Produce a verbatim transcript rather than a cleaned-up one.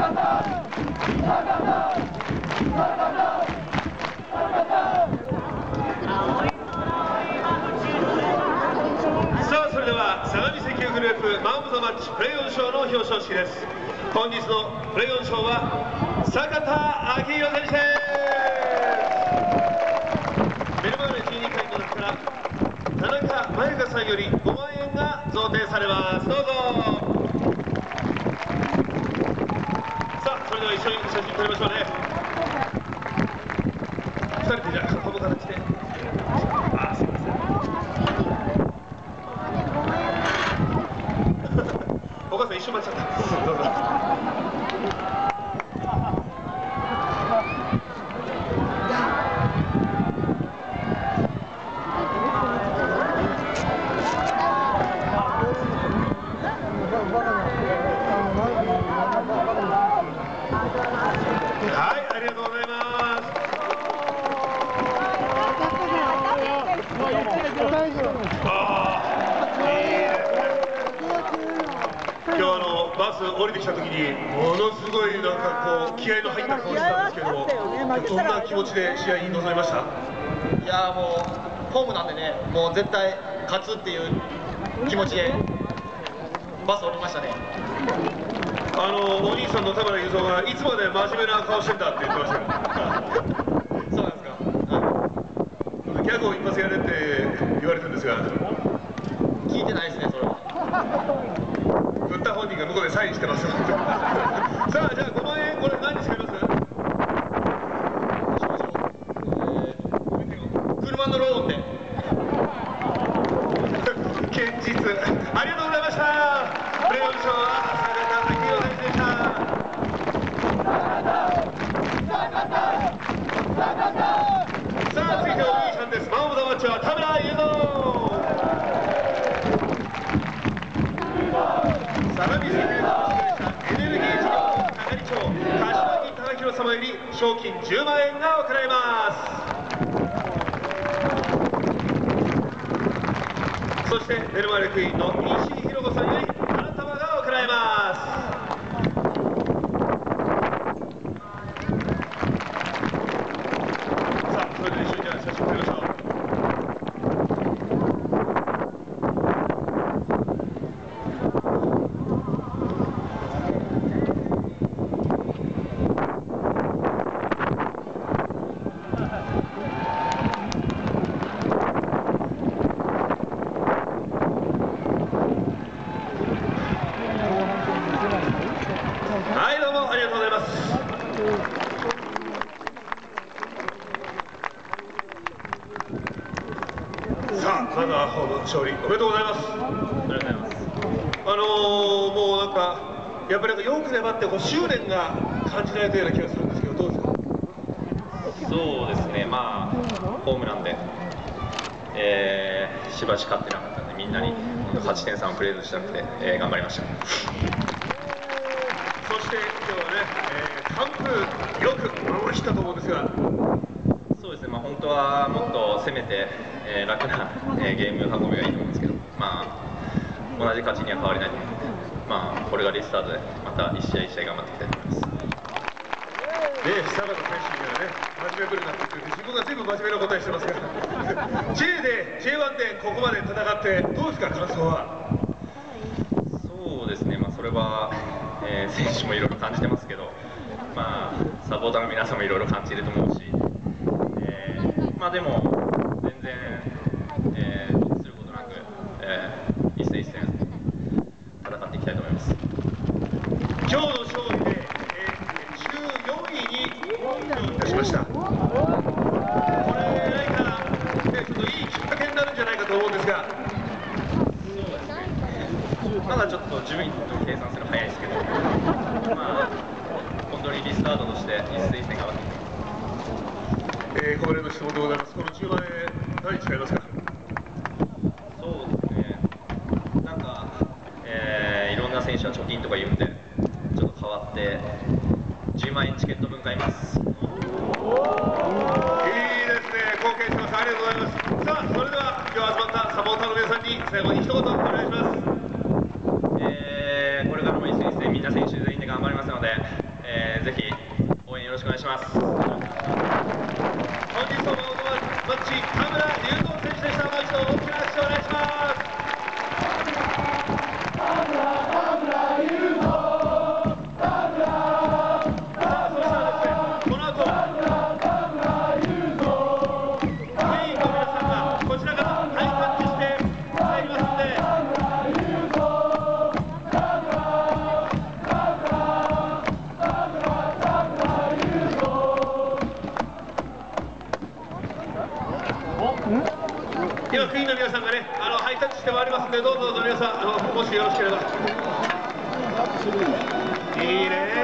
あ、それでは相模石油グループマン・オブ・ザ・マッチプレイオン賞の表彰式です。本日のプレイオン賞は坂田彰弘選手です。目の前のじゅうにかいの中から田中真由香さんよりごまんえんが贈呈されます。どうぞ。さあ、それでは一緒に写真撮りましょうね。ふたりでじゃあ顔の形で。ああ、すいません。お母さん一緒に待っちゃった。どうぞ。はい、ありがとうございます。ああ、いいですね。今日あのバス降りてきた時にものすごいなんかこう気合の入った顔してたんですけど、どんな気持ちで試合に臨みました？ いやーもうホームなんでね、もう絶対勝つっていう気持ちでバス降りましたね。 あのお兄さんの田村雄三がいつまで真面目な顔してんだって言ってましたよ。 そうなんですか。 はい、ギャグを一発やれって言われたんですが、 聞いてないですね、それは。 振った本人が向こうでサインしてます。さあ、じゃあごまんえん、これ何に使います？ えー、車のローンで。 堅実。ありがとうございました。プレイオン賞は坂田彰弘選手でした。さあ、続いてお兄さんです。マン・オブ・ザ・マッチは田村雄三。相模石油株式会社エネルギー事業部係長柏木貴弘様より賞金じゅうまんえんが贈られます。そしてベルマーレクイーンの石井宏子さんより花束が贈られます。さあ、それで一緒にじゃあ写真撮りましょう。はい、どうもありがとうございます。さあ、まずはホーム勝利おめでとうございます。ありがとうございます。あのー、もうなんかやっぱりなんかよく粘ってこう執念が感じられたような気がするんですけど、どうですか？ そうですね、まあホームなんで、えー、しばし勝ってなかったんで、みんなに勝ち点さんをプレゼントしたくて、えー、頑張りました。 そして今日はね、えー、完封よく守り切ったと思うんですが。 そうですね、まあ、本当はもっと攻めて、えー、楽な、えー、ゲーム運びがいいと思うんですけど、まあ、同じ勝ちには変わりないと思うので、まあ、これがリスタートでまた一試合一試合頑張っていきたいと思います。 ね、久方選手にはね、真面目ぶるなって言って自分が全部真面目な答えしてますから。J で ジェイワン でここまで戦ってどうですか、感想は？ そうですね、まあ、それは、えー、選手もいろいろ感じてますけど、まあ、サポーターの皆さんもいろいろ感じていると思うし、えー、まあでも全然、えー、得することなく、えー、一戦一戦戦っていきたいと思います。 今日の勝利で、えー、じゅうよんいに浮上いたしました。これ何か、ね、ちょっといいきっかけになるんじゃないかと思うんですが。 まだちょっと順位と計算するの早いですけど、まあ、本当にリスタートとして一戦一戦頑張っていきます。 えー、ここまでの質問でございます。このじゅうまんえん、何に使いますか？ そうですね、なんか、えー、いろんな選手は貯金とか言うんで、ちょっと変わって、じゅうまんえんチケット分買います。いいですね、 貢献します。ありがとうございます。さあ、それでは今日集まったサポーターの皆さんに最後に一言お願いします。 えー、これからも一戦一戦みんな選手全員で頑張りますので、 します。 本日のマッチ、田村龍吾選手でした。もう一度大きな拍手をお願いします。今、クイーンの皆さんがね、あのハイタッチしてまいりますので、どうぞどうぞ皆さん、あのもしよろしければ。いいね。